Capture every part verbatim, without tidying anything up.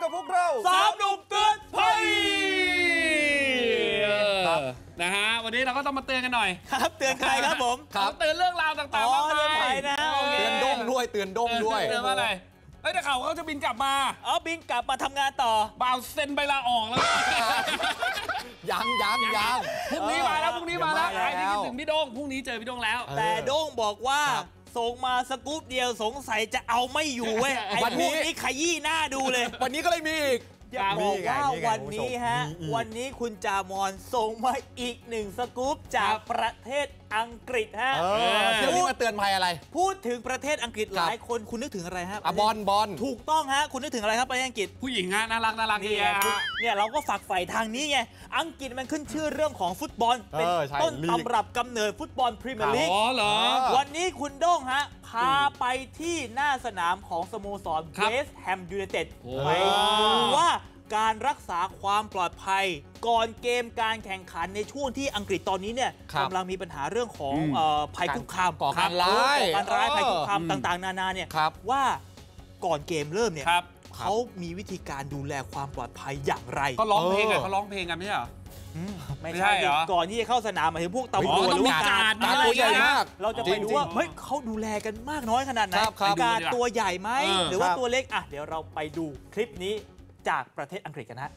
กับพวกเราสามหนุ่มเตือนภัยนะฮะวันนี้เราก็ต้องมาเตือนกันหน่อยครับเตือนใครครับผมครับเตือนเรื่องราวต่างๆมากมายนะเตือนด้งด้วยเตือนด้งด้วยเตือนว่าอะไรเอ้ยแต่เขาเขาจะบินกลับมาอ๋อบินกลับมาทำงานต่อบ่าวเซ็นใบลาออกแล้วยังยังยังพรุ่งนี้มาแล้วพรุ่งนี้มาแล้วใครที่คิดถึงพี่ด้งพรุ่งนี้เจอพี่ด้งแล้วแต่ด้งบอกว่าส่งมาสกู๊ปเดียวสงสัยจะเอาไม่อยู่เว้ยไอ้พวกนี้ขยี้หน้าดูเลยวันนี้ก็เลยมีอีกอยากบอกว่าวันนี้ฮะวันนี้คุณจามอนส่งมาอีกหนึ่งสกู๊ปจากประเทศอังกฤษฮะเรื่องนี้มาเตือนภัยอะไรพูดถึงประเทศอังกฤษหลายคนคุณนึกถึงอะไรครับบอลบอลถูกต้องฮะคุณนึกถึงอะไรครับประเทศอังกฤษผู้หญิงฮะน่ารักน่ารักนี่เนี่ยเราก็ฝักใฝ่ทางนี้ไงอังกฤษมันขึ้นชื่อเรื่องของฟุตบอลเป็นต้นตำรับกำเนิดฟุตบอลพรีเมียร์ลีกอ๋อเหรอวันนี้คุณโด้งฮะพาไปที่หน้าสนามของสโมสรเวสต์แฮมยูไนเต็ดไปดูว่าการรักษาความปลอดภัยก่อนเกมการแข่งขันในช่วงที่อังกฤษตอนนี้เนี่ยกำลังมีปัญหาเรื่องของภัยคุกคามก่อการร้ายการร้ายภัยคุกคามต่างๆนานาเนี่ยว่าก่อนเกมเริ่มเนี่ยเขามีวิธีการดูแลความปลอดภัยอย่างไรก็ร้องเพลงกันเขาร้องเพลงกันไม่ใช่เหรอไม่ใช่ก่อนที่จะเข้าสนามหมายถึงพวกตำรวจหรือว่าการการตัวใหญ่มากเราจะไปดูว่าเฮ้ยเขาดูแลกันมากน้อยขนาดไหนการตัวใหญ่ไหมหรือว่าตัวเล็กอ่ะเดี๋ยวเราไปดูคลิปนี้จากประเทศอังกฤษกันฮะ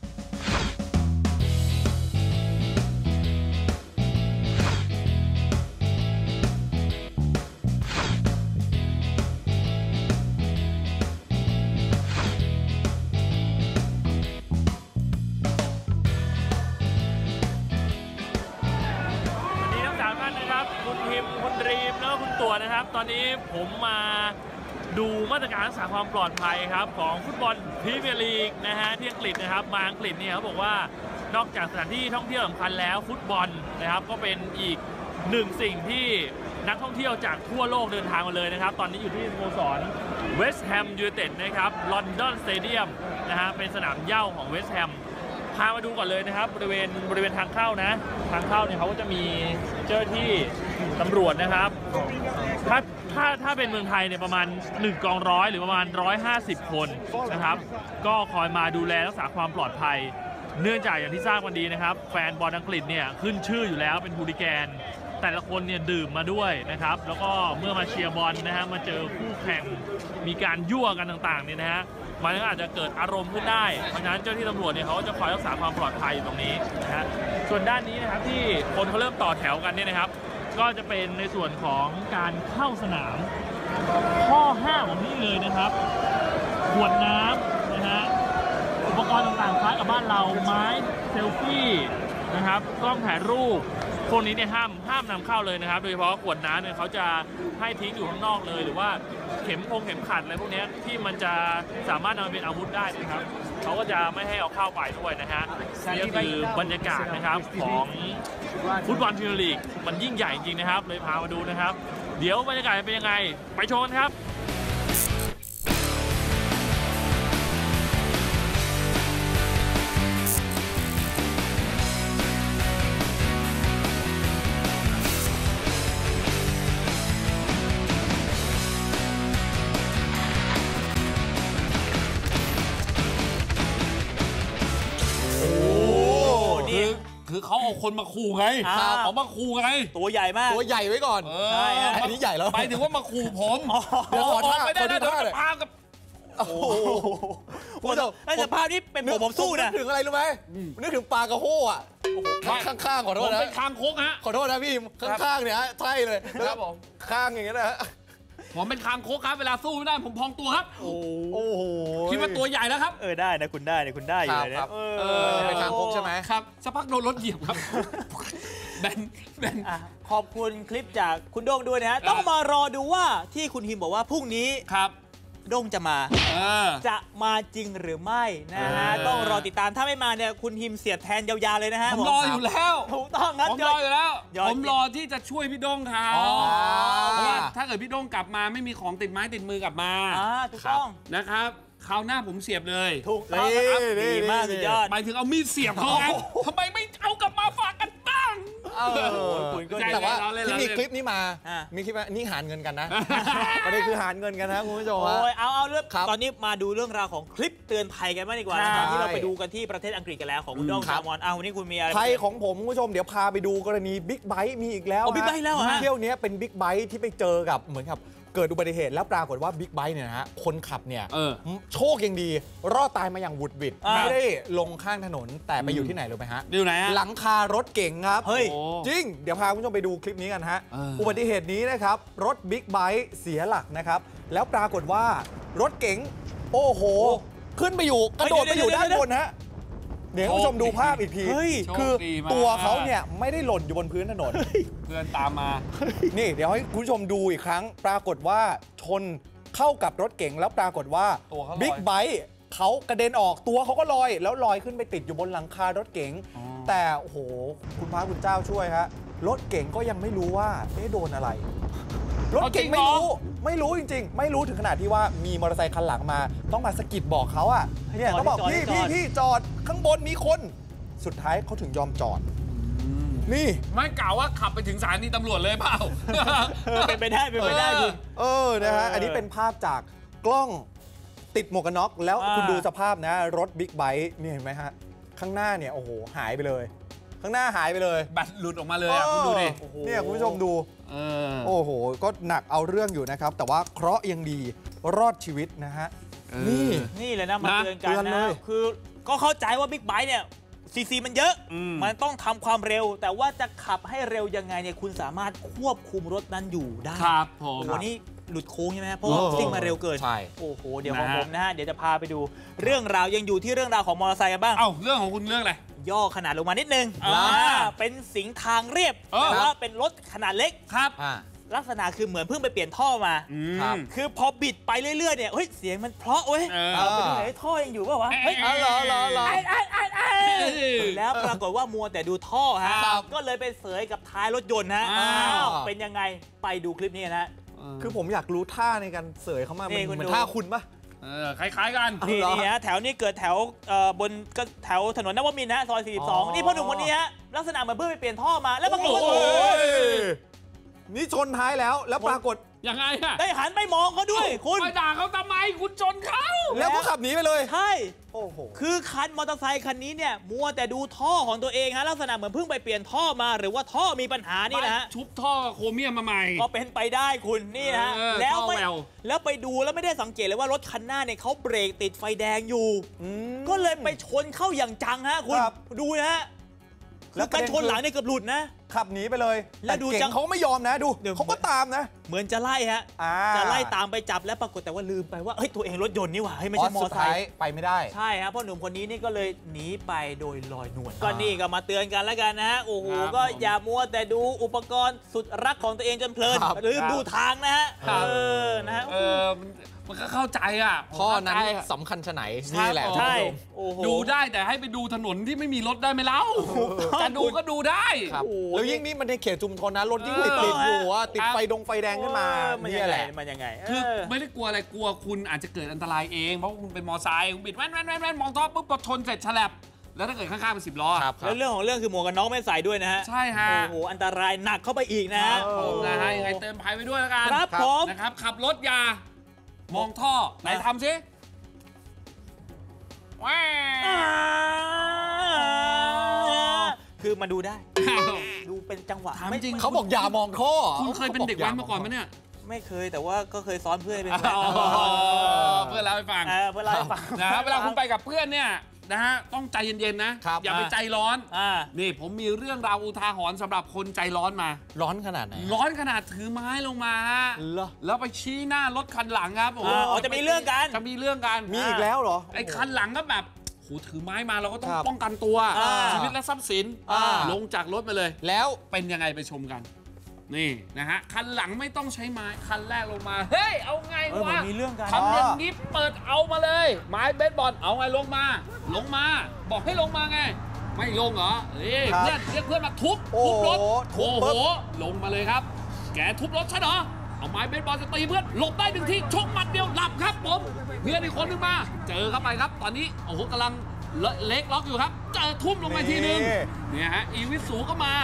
คุณพิมพ์คุณรีมแล้วคุณตัวนะครับตอนนี้ผมมาดูมาตรการรักษาความปลอดภัยครับของฟุตบอลพรีเมียร์ลีกนะฮะที่อังกฤษนะครับมาอังกฤษเนี่ยเขาบอกว่านอกจากสถานที่ท่องเที่ยวสำคัญแล้วฟุตบอลนะครับก็เป็นอีกหนึ่งสิ่งที่นักท่องเที่ยวจากทั่วโลกเดินทางมาเลยนะครับตอนนี้อยู่ที่สโมสรเวสต์แฮมยูไนเต็ดนะครับลอนดอนสเตเดียมนะฮะเป็นสนามเหย้าของเวสต์แฮมพามาดูก่อนเลยนะครับบริเวณบริเวณทางเข้านะทางเข้าเนี่ยเขาก็จะมีเจ้าหน้าที่ตำรวจนะครับถ้าถ้าถ้าเป็นเมืองไทยเนี่ยประมาณหนึ่งกองร้อยหรือประมาณหนึ่งร้อยห้าสิบคนนะครับก็คอยมาดูแลรักษาความปลอดภัยเนื่องจากอย่างที่ทราบกันดีนะครับแฟนบอลอังกฤษเนี่ยขึ้นชื่ออยู่แล้วเป็นฮูลิแกนแต่ละคนเนี่ยดื่มมาด้วยนะครับแล้วก็เมื่อมาเชียร์บอลนะฮะมาเจอคู่แข่งมีการยั่วกันต่างๆเนี่ยนะฮะมันก็อาจจะเกิดอารมณ์ขึ้นได้เพราะฉะนั้นเจ้าที่ตำรวจเนี่ยเขาก็จะคอยรักษาความปลอดภัยตรงนี้นะฮะส่วนด้านนี้นะครับที่คนเขาเริ่มต่อแถวกันเนี่ยนะครับก็จะเป็นในส่วนของการเข้าสนามข้อห้าของนี่เลยนะครับขวดน้ำนะฮะอุปกรณ์ต่างๆคล้ายกับบ้านเราไม้เซลฟี่นะครับกล้องถ่ายรูปพวกนี้เนี่ยห้ามห้ามนำเข้าเลยนะครับโดยเฉพาะขวดน้ำเนี่ยเขาจะให้ทิ้งอยู่ข้างนอกเลยหรือว่าเข็มพงเข็มขัดอะไรพวกนี้ที่มันจะสามารถนำมาเป็นอาวุธได้นะครับเขาก็จะไม่ให้เอาเข้าไปด้วยนะฮะนี่ก็คือบรรยากาศนะครับของฟุตบอลพรีเมียร์ลีกมันยิ่งใหญ่จริงๆนะครับเลยพามาดูนะครับเดี๋ยวบรรยากาศเป็นยังไงไปชมกันครับคือเขาเอาคนมาขู่ไงเอามาขู่ไงตัวใหญ่มากตัวใหญ่ไว้ก่อนใช่ฮะอันนี้ใหญ่แล้วไปถึงว่ามาขู่ผมเดี๋ยวขอท่าไม่ได้นะเดี๋ยวจะพากับโอ้โหแต่สภาพนี้เป็นผมผมสู้นะนึกถึงอะไรรู้ไหมนึกถึงปลากระโห้อะข้างๆขอโทษนะเป็นคางคกฮะขอโทษนะพี่ข้างๆเนี่ยฮะใช่เลยครับผมข้างอย่างเงี้ยนะฮะผมเป็นคางคกครับเวลาสู้ไม่ได้ผมพองตัวครับโอ้โหคิดว่าตัวใหญ่แล้วครับเออได้นะคุณได้เนี่ยคุณได้อยู่เลยนะเออเป็นคางคกใช่ไหมครับสักพักโดนรถเหยียบครับแบนแบนขอบคุณคลิปจากคุณโด้งด้วยนะฮะต้องมารอดูว่าที่คุณฮิมบอกว่าพรุ่งนี้ครับโด้งจะมาจะมาจริงหรือไม่นะฮะต้องรอติดตามถ้าไม่มาเนี่ยคุณฮิมเสียบแทนยาวๆเลยนะฮะผมรออยู่แล้วถูกต้องครับผมรออยู่แล้วผมรอที่จะช่วยพี่โด้งเขาเพราะว่าถ้าเกิดพี่โด้งกลับมาไม่มีของติดไม้ติดมือกลับมาถูกต้องนะครับคราวหน้าผมเสียบเลยถูกต้องครับดีมากสุดยอดหมายถึงเอามีดเสียบเขาไงทำไมไม่เอากลับมาฝากกันบ้างเออคุณก็แต่ว่าเราเล่นที่เราเล่มีนคลิปนี้มาอ่ะมีคลิปว่านี่หารเงินกันนะ ประเด็นคือหารเงินกันนะคุณผู้ชมฮะโอ้ยเอาเอาเรื่องครับตอนนี้มาดูเรื่องราวของคลิปเตือนภัยกันบ้างดีกว่านะคใช่รับที่เราไปดูกันที่ประเทศอังกฤษกันแล้วของคุณด้องครัจาบมอนเอาวันนี้คุณมีอะไรภัยของผมคุณผู้ชมเดี๋ยวพาไปดูกรณีบิ๊กไบค์มีอีกแล้วอ๋อ Big ฮะ Bike แล้วเหรอฮะเที่ยวนี้เป็นบิ๊กไบค์ที่ไปเจอกับเหมือนกับเกิดอุบัติเหตุแล้วปรากฏว่าบิ๊กไบค์เนี่ยนะฮะคนขับเนี่ยเออโชคยังดี รอดตายมาอย่างหวุดหวิดอ่าไม่ได้ลงข้างถนนแต่ไปอยู่ที่ไหนรู้ไหมฮะอยู่ไหนฮะหลังคารถเก๋งครับเฮ้ยโอ้จริง เดี๋ยวพาคุณผู้ชมไปดูคลิปนี้กันฮะเอออุอุบัติเหตุนี้นะครับ รถบิ๊กไบค์เสียหลักนะครับ แล้วปรากฏว่ารถเก๋งโอ้โห ขึ้นไปอยู่กระโดดไปอยู่ด้านบนฮะเดี๋ยวคุณผู้ชมดูภาพอีกทีเฮ้ยคือโชคดีมากตัวเขาเนี่ยไม่ได้หล่นอยู่บนพื้นถนนเพื่อนตามมานี่เดี๋ยวให้คุณผู้ชมดูอีกครั้ง ปรากฏว่าชนเข้ากับรถเก๋งแล้วปรากฏว่าตัวเขาลอยบิ๊กไบค์เขากระเด็นออกตัวเขาก็ลอย แล้วลอยขึ้นไปติดอยู่บนหลังคารถเก๋งอ๋อแต่โอ้โหคุณพระคุณเจ้าช่วยฮะรถเก๋งก็ยังไม่รู้ว่าเอ๊ะโดนอะไร รถเก๋งไม่รู้ไม่รู้จริง ๆ ไม่รู้ถึงขนาดที่ว่ามีมอเตอร์ไซค์คันหลังมา ต้องมาสะกิดบอกเขาอ่ะเนี่ยต้องบอกจอดพี่จอพี่ดพี่จอดข้างบนมีคน สุดท้ายเขาถึงยอมจอด นี่ไม่กล่าวว่าขับไปถึงสถานีตำรวจเลยเปล่าเออเป็นไปได้เป็นไปได้คุณเออ นะฮะเอออัอันนี้เป็นภาพจากกล้องติดหมวกกันน็อก แล้วอ่าคุณดูสภาพนะ รถบิ๊กไบค์นี่เห็นไหมฮะ ข้างหน้าเนี่ย โอ้โห หายไปเลย ข้างหน้าหายไปเลยแบตหลุดออกมาเลยอ่ะคุณดูดิเออเนี่ยคุณผู้ชมดูเออโอ้โห ก็หนักเอาเรื่องอยู่นะครับ แต่ว่าเคราะห์ยังดี รอดชีวิตนะฮะเออนี่นี่เลยนะมานะเตือนกันเตือนเลนะยคือก็เข้าใจว่าบิ๊กไบค์เนี่ยซีซีมันเยอะอืมมันต้องทำความเร็ว แต่ว่าจะขับให้เร็วยังไงเนี่ยคุณสามารถควบคุมรถนั้นอยู่ได้ครับผโอ้มโหนี่หลุดโค้งใช่ไหมเพราะว่าเออซิ่งมาเร็วเกินใช่โอ้โหเดี๋ยวของนะฮะผมนะฮะเดี๋ยวจะพาไปดูเรื่องราวยังอยู่ที่เรื่องราวของมอเตอร์ไซค์กันบ้างเอ้าเรื่องของคุณเรื่องอะไรย่อขนาดลงมานิดนึงอ่าอ่าเป็นสิงห์ทางเรียบเออแต่ว่าเป็นรถขนาดเล็กครับอ่าลักษณะคือเหมือนเพิ่งไปเปลี่ยนท่อมาอืมครับคือพอบิดไปเรื่อยๆเนี่ยเฮ้ยเสียงมันเพราะเว้ยเออเอาไปดูไหนอยท่อยังอยู่ป่าวะเฮ้ยอ๋อเหรอเหรอเหรอไอ้ไอ้ไอ้ไอ้เฮ้ยแล้วปรากฏว่ามัวแต่ดูท่อฮะครับก็เลยไปเสยกับท้ายรถยนต์ฮะอ้าวอ้าวเป็นยังไงไปดูคลิปนี้นะฮะคือผมอยากรู้ท่าในการเสยเขามานี่มันคุณเหมือดูนท่าคุณปะเออคล้ายๆกันนี่เหรอนี่ฮะแถวนี้เกิดแถวเอ่อบนก็แถวถนนนวมินทร์ฮะซอยอ๋อสี่สิบสอง นี่พ่อหนุ่มคนนี้ฮะลักษณะเหมือนเพิ่งไปเปลี่ยนท่อมาแล้วปรากฏว่าโอ้ยนี่ชนท้ายแล้ว แล้วปรากฏยังไงอะได้หันไปมองเขาด้วยคุณไปด่าเขาทำไมคุณชนเขาแล้วก็ขับหนีไปเลยใช่โอ้โหคือคันมอเตอร์ไซคันนี้เนี่ยมัวแต่ดูท่อของตัวเองฮะลักษณะเหมือนเพิ่งไปเปลี่ยนท่อมา หรือว่าท่อมีปัญหานี่นะฮะชุบท่อโครเมียมมาใหม่ก็เป็นไปได้คุณนี่นะฮะเออแล้วไม่ท่อแววแล้วไปดูแล้วไม่ได้สังเกตเลยว่ารถคันหน้าเนี่ยเขาเบรกติดไฟแดงอยู่อืมก็เลยไปชนเข้าอย่างจังฮะคุณครับดูนะฮะแล้แล้ว วกันชนหลังเนี่ยเกือบหลุดนะขับหนีไปเลยแล้วดูต่เก่งจังเขาไม่ยอมนะดูเดี๋ยวเขาก็ตามนะเหมือนจะไล่ฮะอ่าจะไล่ตามไปจับแล้วปรากฏแต่ว่าลืมไปว่าเฮ้ยตัวเองรถยนต์นี่หว่าเฮ้ยไม่ใช่อ๋อมอสุเตอดร์ไซท้ายค์ไปไม่ได้ใช่ฮะพ่อหนุ่มคนนี้นี่ก็เลยหนีไปโดยลอยนวลก็นี่ก็มาเตือนกันแล้วกันนะฮะโอ้โหครับก็ผมอย่ามัวแต่ดูอุปกรณ์สุดรักของตัวเองจนเพลินครับลืมดูทางนะฮะครับเออนะฮะเออมันมันก็เข้าใจอ่ะข้อนั้นเข้าใจอะสำคัญชะไหนนี่แหละครับใช่ท่านผู้ชมโอ้โหดูได้แต่ให้ไปดูถนนที่ไม่มีรถได้ไหมเล่าจะดูก็ดูได้ครับโอ้โหแล้วยิ่งนี่มันในเขตชุมชนนะ รถยิ่งเออติดติดอยู่อะติดครับไฟดงไฟแดงขึ้นมาเออมันยัเนี่งยไงแหละมันยังไงคือเออไม่ได้กลัวอะไรกลัวคุณอาจจะเกิดอันตรายเองเพราะคุณเป็นมอไซค์คุณบิดแว่นแว่นแว่นแว่นมองท่อปุ๊บพอชนเสร็จฉลับแล้วถ้าเกิดข้างๆเป็นสิบล้ออะครับแล้วเรื่องของเรื่องคือหมวกกันน็อกไม่ใส่ด้วยนะฮะใช่ฮะโอ้โหอันตรายหนักเข้าไปอีกนะฮะเออผมนะฮะยังไงเตือนภัยไว้ด้วยแล้วกันครับผมนะครับขับรถอยามองท่อไหนทำสิแหว้อ่าคือมาดูได้ ดูเป็นจังหวะถามไม่จริงเขาบอกอย่ามองท่อคุณเคยเป็นเด็กแว้นมาก่อนไหมเนี่ยไม่เคยแต่ว่าก็เคยซ้อนเพื่อนให้เป็นอ๋อเพื่อนเล่าให้ฟังเออเพื่อนเล่าให้ฟังนะฮะเวลาคุณไปกับเพื่อนเนี่ยนะฮะต้องใจเย็นๆนะครับ อย่าไปใจร้อนอ่านี่ผมมีเรื่องราวอุทาหรณ์สำหรับคนใจร้อนมาร้อนขนาดไหนร้อนขนาดถือไม้ลงมาฮะเหรอแล้วไปชี้หน้ารถคันหลังครับโอ้โหอ่าอ๋อจะมีเรื่องกันจะมีเรื่องกันมีอีกแล้วเหรอไอ้คันหลังก็แบบโหถือไม้มาเราก็ต้องครับป้องกันตัวอ่าชีวิตและทรัพย์สินอ่าลงจากรถมาเลยแล้วเป็นยังไงไปชมกัน นี่นะฮะคันหลังไม่ต้องใช้ไม้คันแรกลงมาเฮ้ยเอาไงเออมันวะมีเรื่องกันทำอย่างนี้เปิดเอามาเลย ไม้เบสบอลเอาไงลงมา ลงมา บอกให้ลงมาไง ไม่ลงเหรอเอ้ยครับเพื่อนเรียกเพื่อนมาทุบโอ้ทุบโหรถทุโอ้บโหปุ๊บลงมาเลยครับ แกทุบรถใช่เหรอเอาไม้เบสบอลจะตีเพื่อนหลบได้หนึ่งทีชกหมัดเดียวหลับครับผมเพื่อนอีกคนนึงมาเจอเข้าไปครับ ตอนนี้โอ้โหกำลังเล็กล็อกอยู่ครับเจอทุ่มลงมาทีนึงเนี่ยฮะอีวิสูก็มา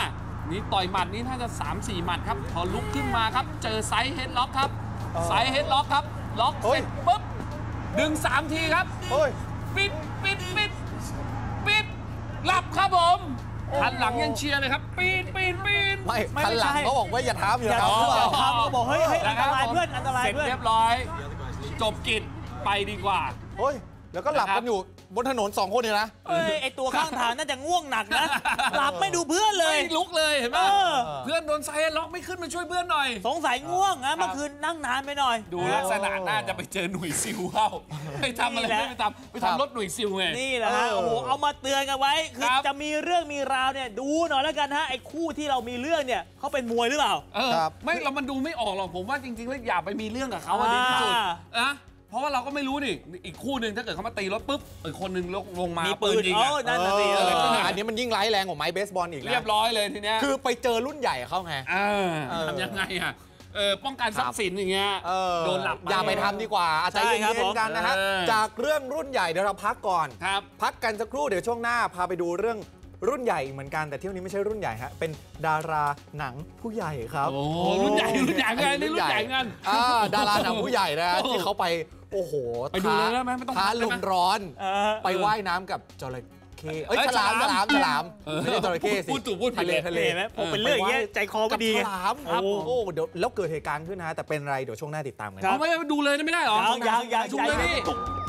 นี่ต่อยหมัดนี้น่าจะ สามสี่ หมัดครับ พอลุกขึ้นมาครับ เจอไซส์เฮดล็อกครับเออไซส์เฮดล็อกครับ ล็อกเฮ้เสยร็จปุ๊บ ดึง สาม ทีครับเฮ้ยปิดปิดปิดปิดหลับครับผม หันหลังยังเชียร์เลยครับ ปีนปีนปีนไม่ไม่คันหลังไม่ใช่เขาบอกว่าอย่าทำอย่าอย่าทำหรือเปอย่าล่าทำเขาบอกเฮ้ยเฮ้ยอันตรายเพื่อนอันตรายเสร็จเพื่อนเรียบร้อย จบกิจไปดีกว่าเฮ้ย แล้วก็หลับกันอยู่บนถนนสองคนเนี่ยนะเอ้ยไอตัวข้างทางน่าจะง่วงหนักนะ หลับไม่ดูเพื่อนเลยไม่ลุกเลยเห็นไหมเออเพื่อนโดนไซส์ล็อกไม่ขึ้นมาช่วยเพื่อนหน่อยสงสัยง่วงนะเมื่อคืนนั่งนานไปหน่อยดูลักษณะน่าจะไปเจอหน่วยซิลเข้าไปทำอะไรนี่แหละไม่ไปทำไปครับทำรถหน่วยซิลไงนี่แหละฮะเออโอ้โหเอามาเตือนกันไว้คือครับจะมีเรื่องมีราวเนี่ยดูหน่อยแล้วกันฮะไอ้คู่ที่เรามีเรื่องเนี่ยเขาเป็นมวยหรือเปล่าเออครับไม่เรามันดูไม่ออกหรอกผมว่าจริงๆแล้วอย่าไปมีเรื่องกับเขาอะดีที่สุดอ่านะเพราะว่าเราก็ไม่รู้นี่อีกคู่หนึ่งถ้าเกิดเขามาตีรถปุ๊บอีกคนหนึ่งลงลงมามีปืปืนนยิงเออะอนั่นน่ะสิเอเออออันนี้มันยิ่งร้ายแรงกว่าไม้เบสบอลอีกนะเรียบร้อยเลยทีเนี้ยคือไปเจอรุ่นใหญ่เขาไงเออเออทำยังไงอะเออป้องกันทรัพย์สินอย่างเงี้ยเออโดนหลับอย่าไปทำดีกว่าอาจจะใช่เย็ครับผมนๆกันนะฮะเออจากเรื่องรุ่นใหญ่เดี๋ยวเราพักก่อนครับพักกันสักครู่เดี๋ยวช่วงหน้าพาไปดูเรื่องรุ่นใหญ่เหมือนกันแต่เที่ยวนี้ไม่ใช่รุ่นใหญ่ฮะเป็นดาราหนังผู้ใหญ่ครับโอ้รุ่นใหญ่รุ่นใหญ่ไงนี่รุ่นใหญ่เงินอ่าดาราหนังผู้ใหญ่นะฮะโอ้ที่เขาไปโอ้โหไปดูเลยได้ไหมไม่ต้องท้าพักได้ลไหมมร้อนเออไปว่ายน้ำกับจระเข้เอ้ยเอ้ยฉลามฉฉลาลาม มฉลามเออไม่ใช่จระเข้สิพูดถูกพูดผิทะดเลเลยทะเลเห็นไหมผมเป็นเรื่องอย่างเงี้ยใจคอไม่ดีไงกับฉลามครับโอ้โหเดี๋ยวแล้วเกิดเหตุการณ์ขึ้นนะฮะแต่เป็นอะไรเดี๋ยวช่วงหน้าติดตามกันครับเอาไม่ดูเลยไม่ได้หรอยังยังยังดูเลยนี่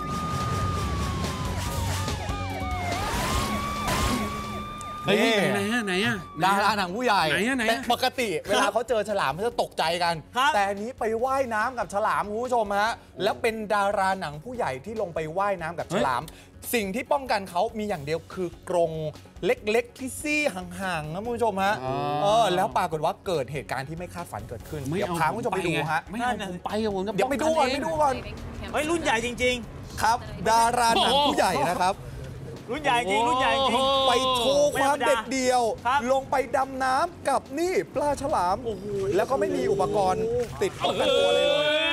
เฮ้ยไหนอะไหนอะดาราหนังผู้ใหญ่ไหนอะไหนอะแต่ปกติเวลาเขาเจอฉลามเขาจะตกใจกันครับแต่อันนี้ไปว่ายน้ำกับฉลามคุณผู้ชมฮะแล้วเป็นดาราหนังผู้ใหญ่ที่ลงไปว่ายน้ำกับฉลาม สิ่งที่ป้องกันเขามีอย่างเดียวคือกรงเล็กๆที่ซี่ห่างๆนะคุณผู้ชมฮะอ๋อเออแล้วปรากฏว่าเกิดเหตุการณ์ที่ไม่คาดฝันเกิดขึ้นไม่เดี๋ยวเอาพาคุณผู้ชมไปดูฮะไม่เอาผมไปอะผมจะเดี๋ยวไปดูก่อนไปดูก่อนเฮ้ยรุ่นใหญ่จริงครับ ดาราหนังผู้ใหญ่นะครับๆ รุ่นใหญ่จริงรุ่นใหญ่จริงไปโชว์ความเด็ดเดียวครับลงไปดำน้ำกับนี่ปลาฉลาม แล้วก็ไม่มีอุปกรณ์ติดป้องกันตัวเลยเลย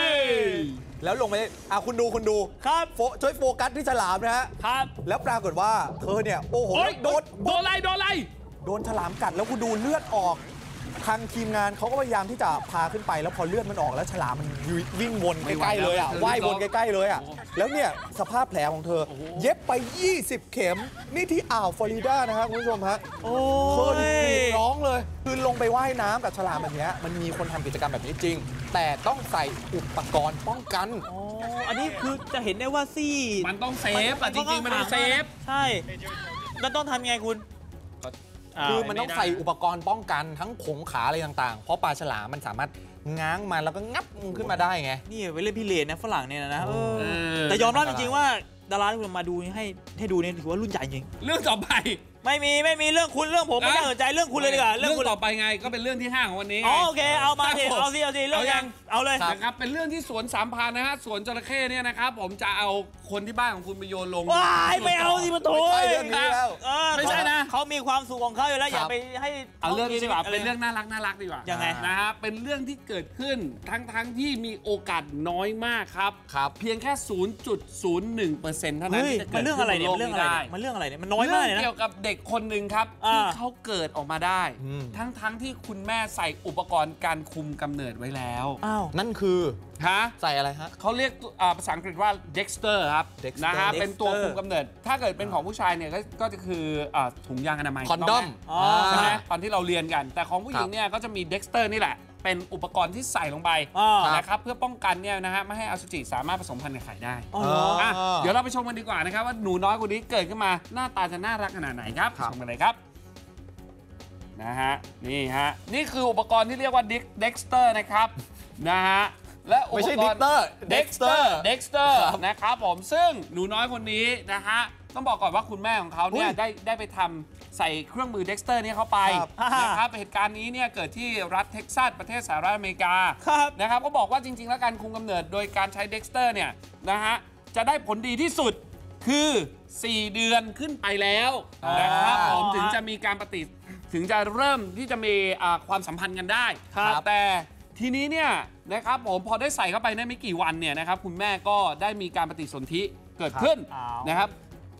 แล้วลงไปอ่ะคุณดูคุณดูครับโฟช่วยโฟกัสที่ฉลามนะฮะครับแล้วปรากฏว่าเธอเนี่ย โอ้โหโอ๊ยโดนโดนอะไรโดนอะไรโดนฉลามกัดแล้วคุณดูเลือดออก ทางทีมงานเขาก็พยายามที่จะพาขึ้นไป แล้วพอเลือดมันออกแล้วฉลามมันวิ่งวนใกล้ๆเลยอ่ะไม่ไหวแล้วว่ายวนใกล้ๆเลยอ่ะโอ้โหแล้วเนี่ยสภาพแผลของเธอ เย็บไป ยี่สิบ เข็ม นี่ที่อ่าวฟลอริดานะฮะคุณผู้ชมฮะโอ้เธอนี่กรียดร้องเลย คือลงไปว่ายน้ำกับฉลามแบบเนี้ยมันมีคนทำกิจกรรมแบบนี้จริง แต่ต้องใส่อุปกรณ์ป้องกันอ๋ออันนี้คือจะเห็นได้ว่าซี่มันต้องเซฟอะจริงๆมันต้องเซฟใช่แล้วต้องทำไงคุณาคือมันต้องไม่ได้ใส่อุปกรณ์ป้องกันทั้งขงขาอะไรต่างๆ เพราะปลาฉลามมันสามารถง้างมาแล้วก็งับขึ้นมาได้ไงนี่ไปเล่นพี่เลนนะฝรั่งเนี่ยนะเออเออแต่ยอมรับจริงๆว่าดาราที่คุณมาดูให้ให้ดูเนี่ยถือว่ารุ่นใหญ่จริงเรื่องต่อไปไม่มีไม่มีเรื่องคุณเรื่องผมไม่อ่ะน่าสนใจเรื่องคุณเลยดีกว่าเรื่เรื่ออง งคุณต่อไปไงก็เป็นเรื่องที่ห้าของวันนี้ไงอ๋อโอเคเอามาสิครับผมเอาสิเอาสิเรื่องเอายัยัง งเอาเลยนะครับเป็นเรื่องที่สวนสามพรานนะฮะสวนจระเข้เนี่ยนะครับผมจะเอาคนที่บ้านของคุณไปโยนลงว้ายไม่เอาสิมาโถไม่ใช่เรื่องนี้แล้วเออไม่ใช่นะเขามีความสุขของเขาอยู่แล้วอย่าไปให้เอาเรื่องนี้ดีกว่าเป็นเรื่องน่ารักน่ารักดีกว่ายังไงนะฮะเป็นเรื่องที่เกิดขึ้นทั้งทั้งที่มีโอกาสน้อยมากครับครับเพียงแค่ ศูนย์จุดศูนย์หนึ่งเปอร์เซ็นต์ เท่านั้นเฮ้ยที่จะมันเกิดเรื่องอะไรเนี่ยขึ้มันบเรื่องโลอะไรกเนี่ยมันเรื่องอะไรเนี่ยมันน้อยมากเลยเรื่องนะเกี่ยวกับเด็กคนหนึ่งครับอ่าที่เขาเกิดออกมาได้อืมทั้งทั้งที่คุณแม่ใส่อุปกรณ์การคุมกำเนิดไว้แล้วอ้าวนั่นคือฮะใส่อะไรฮะเขาเรียกอ่าภาษาอังกฤษว่า Dexter ครับ Dexter นะฮะ Dexter เป็นตัวคุมกำเนิด ถ้าเกิดเป็นของผู้ชายเนี่ยก็ก็จะคืออ่าถุงยางอนามัยคอนดอมอ๋อใช่ไหมอ่าตอนที่เราเรียนกัน แต่ของผู้หญิงครับเนี่ยก็จะมี Dexter นี่แหละ เป็นอุปกรณ์ที่ใส่ลงไปอ่านะครับเพื่อป้องกันเนี่ยนะฮะไม่ให้อสุจิสามารถผสมพันธุ์กับไข่ได้อ๋อเหรออ่ะเดี๋ยวเราไปชมกันดีกว่านะครับว่าหนูน้อยคนนี้เกิดขึ้นมาหน้าตาจะน่ารักขนาดไหนครับครับชมกันเลยครับนะฮะนี่ฮะนี่คืออุปกรณ์ที่เรียกว่า Dexter นะครับนะฮะและอุปไม่ใช่กรณ์ Dexter Dexter Dexter Dexter ครับนะครับผมซึ่งหนูน้อยคนนี้นะฮะต้องบอกก่อนว่าคุณแม่ของเขาเนี่ยอุ๊ยได้ได้ไปทำใส่เครื่องมือ Dexter นี้เข้าไปครับนะครับเหตุการณ์นี้เนี่ยเกิดที่รัฐเท็กซัสประเทศสหรัฐอเมริกาครับนะครับก็บอกว่าจริง ๆ แล้วการคุมกำเนิดโดยการใช้ Dexter เนี่ยนะฮะจะได้ผลดีที่สุดคือ สี่ เดือนขึ้นไปแล้วนะครับผมถึงจะมีการปฏิถึงจะเริ่มที่จะมีอ่าความสัมพันธ์กันได้ครับแต่ทีนี้เนี่ยนะครับผมพอได้ใส่เข้าไปได้ไม่กี่วันเนี่ยนะครับคุณแม่ก็ได้มีการปฏิสนธิเกิดขึ้นอ้าวนะครับพ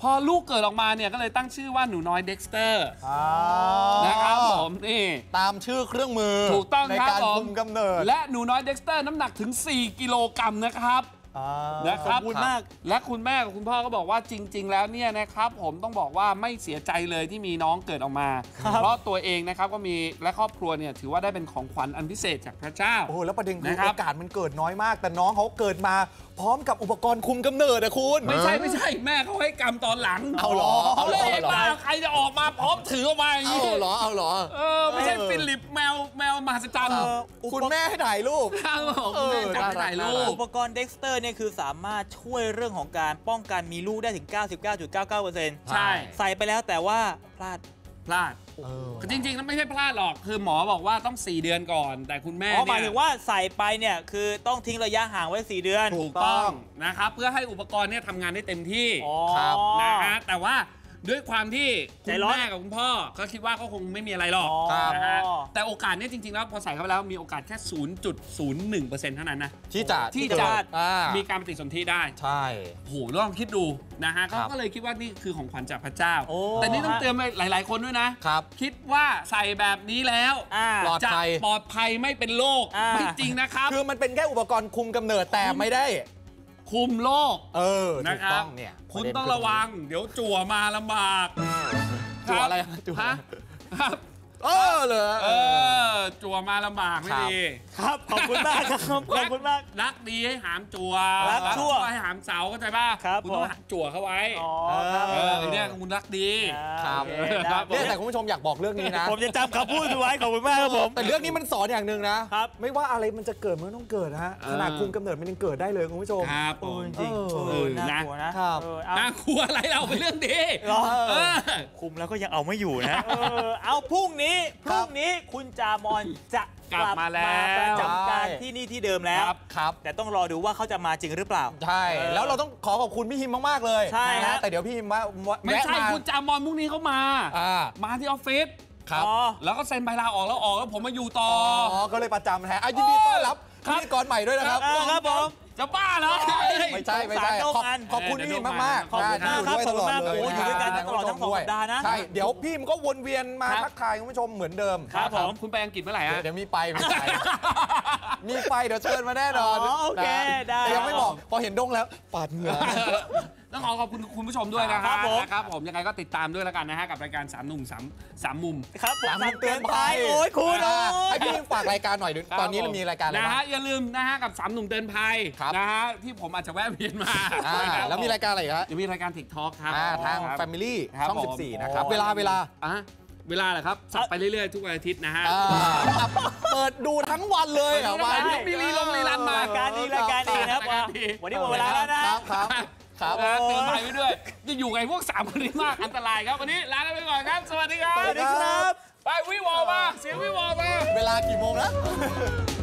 พอลูกเกิดออกมาเนี่ยก็เลยตั้งชื่อว่าหนูน้อยเด็กสเตอร์นะครับผมนี่ตามชื่อเครื่องมือถูกต้องในครับการผมคุมกำเนิดและหนูน้อยเด็กสเตอร์น้ำหนักถึง สี่ กิโลกรัมนะครับอ่านะครับขอบคุณมากและคุณแม่กับคุณพ่อก็บอกว่าจริง ๆ แล้วเนี่ยนะครับผมต้องบอกว่าไม่เสียใจเลยที่มีน้องเกิดออกมา เพราะตัวเองนะครับก็มีและครอบครัวเนี่ยถือว่าได้เป็นของขวัญอันพิเศษจากพระเจ้าโอ้โหแล้วประเด็นคือนะครับโอกาสมันเกิดน้อยมาก แต่น้องเขาเกิดมาพร้อมกับอุปกรณ์คุมกำเนิดอะคุณไม่ใช่ไม่ใช่แม่เขาให้กรรมตอนหลังเอาเหรอเอาเลยเอาเหรอมาใครจะออกมาพร้อมถือออกมาอย่างเอานี้เหรอเอาเหรอเออไม่ใช่เออฟิลิปแมวแมวมหัศจรรย์เออคุณแม่ให้ถ่ายรูปข้างบอกคุณแม่จับไปถ่ายรูปอุปกรณ์เด็กสเตอร์เนี่ยคือสามารถช่วยเรื่องของการป้องกันมีลูกได้ถึง เก้าสิบเก้าจุดเก้าเก้าเปอร์เซ็นต์ใช่ใส่ไปแล้วแต่ว่าพลาดพลาดเออจริงๆแล้วไม่ใช่พลาดหรอกคือหมอบอกว่าต้อง สี่ เดือนก่อน แต่คุณแม่อ๋อหมายเนี่ถึยงว่าใส่ไปเนี่ยคือต้องทิ้งระยะห่างไว้สี่เดือนถูกต้องนะครับเพื่อให้อุปกรณ์เนี่ยทำงานได้เต็มที่อ๋อนะฮะแต่ว่าด้วยความที่คุใจณร้อนแม่กับคุณพ่อก็คิดว่าก็คงไม่มีอะไรหรอกอ๋อครับนะฮะแต่โอกาสเนี่ยจริงๆแล้วพอใส่เข้าไปแล้วมีโอกาสแค่ ศูนย์จุดศูนย์หนึ่งเปอร์เซ็นต์ เท่านั้นนะที่จะที่จะเกิดอ่ามีการปฏิสนธิได้ใช่โหลองคิดดูนะฮะครับเขาก็เลยคิดว่านี่คือของขวัญจากพระเจ้าโอ้แต่นี่ต้องเตือนไปหลาย ๆ คนด้วยนะครับคิดว่าใส่แบบนี้แล้วอ่าปลอดจะภัยปลอดภัยไม่เป็นโรคอ่าไม่จริงนะครับคือมันเป็นแค่อุปกรณ์คุมกำเนิดแต่ไม่ได้คุมโรคเออนะถูกครัต้บองเนี่ยคุณปเด็นต้องคืระวัง เดี๋ยวจั่วมาลำบากจั่วอะไรคบจั่วฮะครับเออเหรอเออจั่วมาลำบากไม่ครับดีครับขอบคุณมากครับขอบคุณมากรักดีให้หามจั่วรักชั่วให้หามเสาเข้าใจป่ะครับคุณต้องผมจั่วเขาไว้อ๋อครับเออเนี่ยคุณรักดีครับโอเคได้เนี่ยแต่คุณผู้ชมอยากบอกเรื่องนี้นะผมจะจำคำพูดไว้ขอบคุณมากครับผมแต่เรื่องนี้มันสอนอย่างหนึ่งนะครับ ไม่ว่าอะไรมันจะเกิดมันต้องเกิดนะฮะเออขนาดคุมกำเนิดมันยังเกิดได้เลยคุณผู้ชมครับผเออมจริงเออเออน่ากลัวนะครับ เออเอาน่ากลัวอะไรเราเป็นเรื่องดีเหรอเออคุมแล้วก็ยังเอาไม่อยู่นะเออเอาพรุ่งนี้พรุ่งนี้คุณจามอนจะกลับมาแล้วประจำการที่นี่ที่เดิมแล้วครับครับแต่ต้องรอดูว่าเขาจะมาจริงหรือเปล่าใช่เออแล้วเราต้องขอขอบคุณพี่ฮิมมาก ๆ เลยใช่นะฮะแต่เดี๋ยวพี่ฮิมมาไม่ใช่แวะาคุณจามอนพรุ่งนี้เขามาอ่ามาที่ออฟฟิศครับอ๋อแล้วก็เซ็นใบลาออกแล้วออกแล้วผมมาอยู่ต่ออ๋อ ก็เลยประจำนะฮะอ่ะยินดีต้อนรับครัพิบธีกรใหม่ด้วยนะครับเออครับผมจะบ้าเหรอไม่ใช่ไม่ใช่สงสารขอบโด่งอันขอบคุณพี่ฮิมมากๆขอบคุณมากนะที่อยู่ด้วยตลอดครับเลยขอบคุณมากโอ้อยู่ด้วยกันตลอดทั้งสองสัปดาห์นะใช่ เดี๋ยวพี่ฮิมก็วนเวียนมาครับทักทายคุณผู้ชมเหมือนเดิมครับผมคุณไปอังกฤษเมื่อไหร่เดี๋ยวฮะเดี๋ยวมีไปมีไป มีไปเดี๋ยวเชิญมาแน่นอนอ๋อโอเคนะได้แต่ยังไม่บอกพอเห็นด้งแล้วปาดเหงื่อต้องขอขอบคุณคุณผู้ชมด้วยนะคครัรับบผมนะครับผมยังไงก็ติดตามด้วยแล้วกันนะฮะกับรายการสามหนุ่มสามสามมุมครับผมสามมุมเตือนภัยโอ้ยคุณโอ้ยให้พี่ฮิมฝากรายการหน่อยดิตอนนี้เรามีรายการอะไรนะบ้าฮะงอย่าลืมนะฮะกับสามหนุ่มเตือนภัยครับนะฮะที่ผมอาจจะแวะเวียนมาอ่าแล้วมีรายการอะไรอีกฮะยังมีรายการ TikTok ครับอ่าทางครับ Family ครับช่องผมสิบสี่นะครับโอ้เวลาเวลาอ่ะเวลาเหรอครับสับไปเรื่อยๆ ทุกวันอาทิตย์นะฮะอ่าเปิดดูทั้งวันเลยเหรอเปิดดูทั้งวันวันเดี๋ยวมีรีลงรีรันมารายการดีรายการดีนะครับรายการดีวันนี้หมดเวลาแล้วนะครับครับครับนะเตือนภัยไว้ด้วยจะอยู่กับไอ้พวกสามคนนี้มากอันตรายครับ วันนี้ลาไปก่อนครับ สวัสดีครับสวัสดีครับไปวิวอลมาเสียงวิวอลมาเวลากี่โมงนะ